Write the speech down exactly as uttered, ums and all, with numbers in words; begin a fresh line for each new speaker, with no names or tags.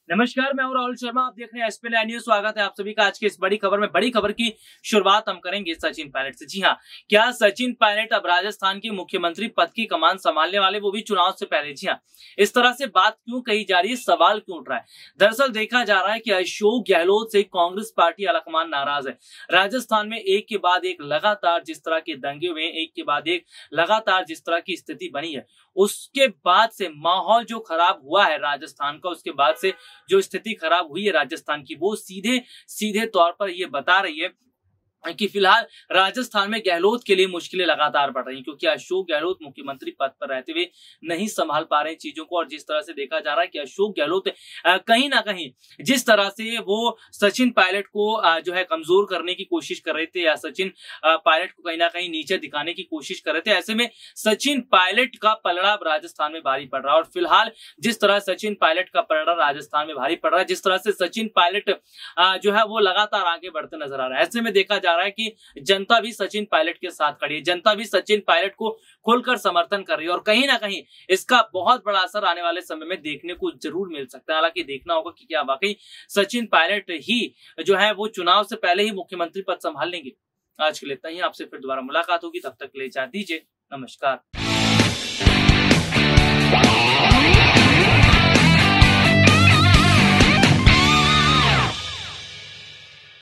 नमस्कार, मैं हूं राहुल शर्मा। आप देख रहे हैं एसपी लाइव न्यूज। स्वागत है आप सभी का आज की इस बड़ी खबर में। बड़ी खबर की शुरुआत हम करेंगे सचिन पायलट से। जी हां, क्या सचिन पायलट अब राजस्थान के मुख्यमंत्री पद की कमान संभालने वाले, वो भी चुनाव से पहले? जी हां, इस तरह से बात क्यों कही जा रही है, सवाल क्यों उठ रहा है? दरअसल देखा जा रहा है कि अशोक गहलोत से कांग्रेस पार्टी अलकमान नाराज है। राजस्थान में एक के बाद एक लगातार जिस तरह के दंगे हुए, एक के बाद एक लगातार जिस तरह की स्थिति बनी है, उसके बाद से माहौल जो खराब हुआ है राजस्थान का, उसके बाद से जो स्थिति खराब हुई है राजस्थान की, वो सीधे सीधे तौर पर ये बता रही है कि फिलहाल राजस्थान में गहलोत के लिए मुश्किलें लगातार बढ़ रही हैं, क्योंकि अशोक गहलोत मुख्यमंत्री पद पर रहते हुए नहीं संभाल पा रहे हैं चीजों को। और जिस तरह से देखा जा रहा है कि अशोक गहलोत कहीं ना कहीं जिस तरह से वो सचिन पायलट को जो है कमजोर करने की कोशिश कर रहे थे, या सचिन पायलट को कहीं ना कहीं नीचे दिखाने की कोशिश कर रहे थे, ऐसे में सचिन पायलट का पलड़ा राजस्थान में भारी पड़ रहा है। और फिलहाल जिस तरह सचिन पायलट का पलड़ा राजस्थान में भारी पड़ रहा है, जिस तरह से सचिन पायलट जो है वो लगातार आगे बढ़ते नजर आ रहा है, ऐसे में देखा जा रहा है कि जनता भी सचिन पायलट के साथ खड़ी है। जनता भी सचिन पायलट को खुलकर समर्थन कर रही है, और कहीं ना कहीं इसका बहुत बड़ा असर आने वाले समय में देखने को जरूर मिल सकता है। हालांकि देखना होगा कि क्या वाकई सचिन पायलट ही जो है वो चुनाव से पहले ही मुख्यमंत्री पद संभाल लेंगे। आज के लिए इतना ही। आपसे फिर दोबारा मुलाकात होगी, तब तक के लिए इजाजत दीजिए। नमस्कार।